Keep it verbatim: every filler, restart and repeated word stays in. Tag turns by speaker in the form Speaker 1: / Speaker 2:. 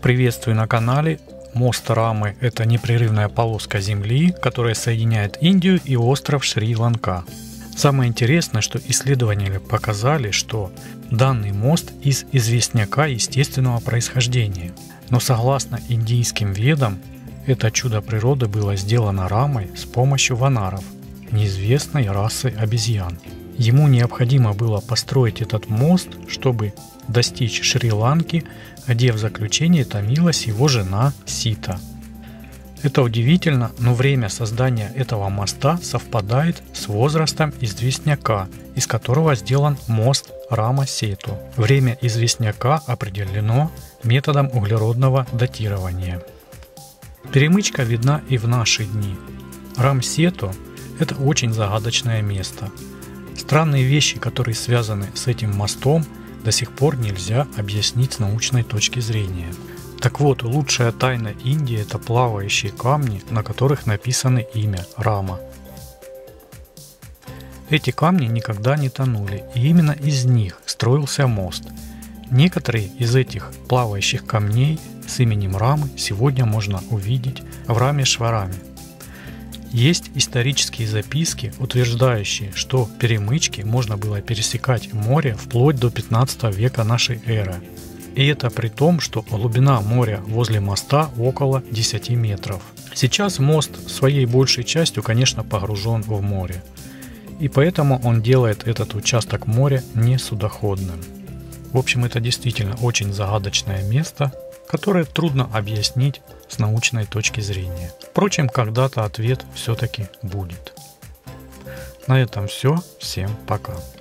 Speaker 1: Приветствую на канале. Мост Рамы – это непрерывная полоска земли, которая соединяет Индию и остров Шри-Ланка. Самое интересное, что исследователи показали, что данный мост из известняка естественного происхождения. Но согласно индийским ведам, это чудо природы было сделано Рамой с помощью ванаров, неизвестной расы обезьян. Ему необходимо было построить этот мост, чтобы достичь Шри-Ланки, где в заключении томилась его жена Сита. Это удивительно, но время создания этого моста совпадает с возрастом известняка, из которого сделан мост Рама-Сету. Время известняка определено методом углеродного датирования. Перемычка видна и в наши дни. Рам-Сету – это очень загадочное место. Странные вещи, которые связаны с этим мостом, до сих пор нельзя объяснить с научной точки зрения. Так вот, лучшая тайна Индии – это плавающие камни, на которых написано имя Рама. Эти камни никогда не тонули, и именно из них строился мост. Некоторые из этих плавающих камней с именем Рамы сегодня можно увидеть в Рамешвараме. Есть исторические записки, утверждающие, что перемычки можно было пересекать море вплоть до пятнадцатого века нашей эры. И это при том, что глубина моря возле моста около десяти метров. Сейчас мост своей большей частью, конечно, погружен в море. И поэтому он делает этот участок моря не судоходным. В общем, это действительно очень загадочное место, которое трудно объяснить с научной точки зрения. Впрочем, когда-то ответ все-таки будет. На этом все. Всем пока.